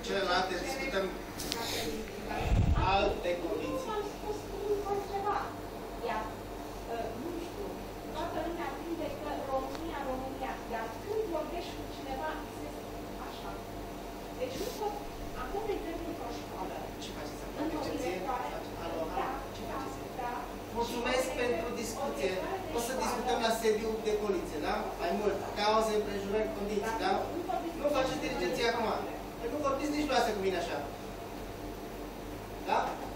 celelalte discutăm alte condiții. Nu am spus altceva. Iar, nu știu, toată lumea crede că România, iar când vorbești cu cineva, este așa. Deci nu pot, acum de exemplu într-o școală, Ce faceți acum? într-o directoare, da. Mulțumesc pentru discuție. O să discutăm la sediul de poliție, da? Mai mult. Cauze, împrejurări, condiții, da? Nu faceți dirigenție acum. Nu vorbiți nici pe asta cu mine așa. Da?